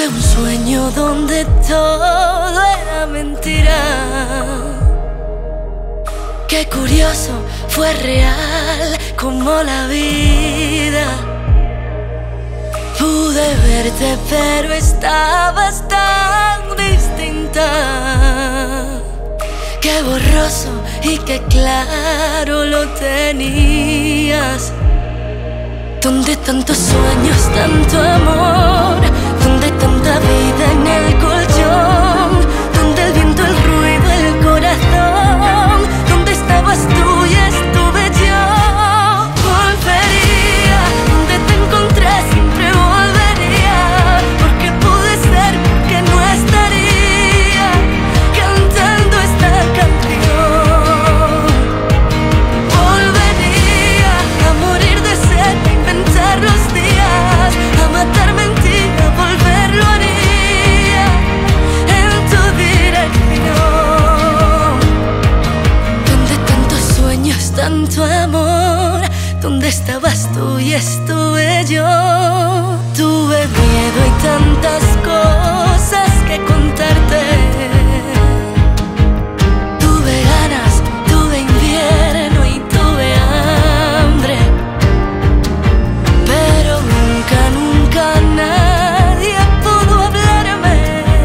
Tuve un sueño donde todo era mentira. Qué curioso, fue real como la vida. Pude verte pero estabas tan distinta. Qué borroso y qué claro lo tenías. Donde tantos sueños, tanto amor, donde tanta vida en el colchón, donde el viento, el ruido, el corazón, donde estabas tú y estuve yo. Volvería, donde te encontré siempre volvería, porque pude ser, porque no estaría cantando esta canción. Volvería a morir de sed, a inventar los días, a matarme en ti, a volverlo haría en tu dirección. Donde tantos sueños, tanto amor, donde estabas tú y estuve yo. Tuve miedo y tantas cosas que contarte. Tuve ganas, tuve invierno y tuve hambre, pero nunca, nunca nadie pudo hablarme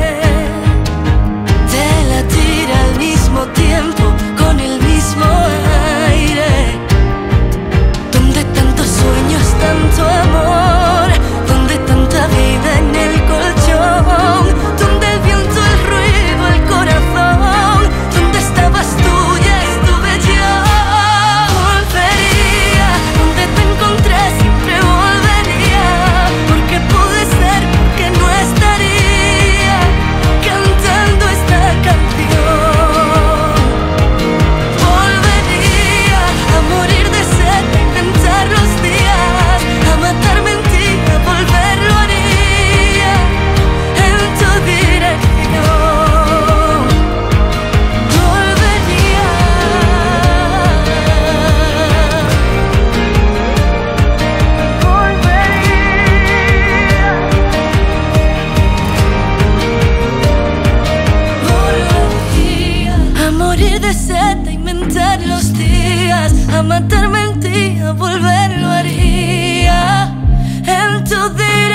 de latir al mismo tiempo con el mismo aire. Donde tantos sueños, tanto amor, donde tanta vida en el colchón, donde el viento, el ruido, el corazón, donde estabas tú y estuve yo. Volvería, donde te encontré siempre volvería, porque pude ser, porque no estaría cantando esta canción. Volvería a morir de sed, a inventar los días, a matarme en ti, a volverlo haría en tu dirección. Volvería. Volvería a morir de sed, a inventar los días, a matarme en ti, a volverlo haría en tu dirección.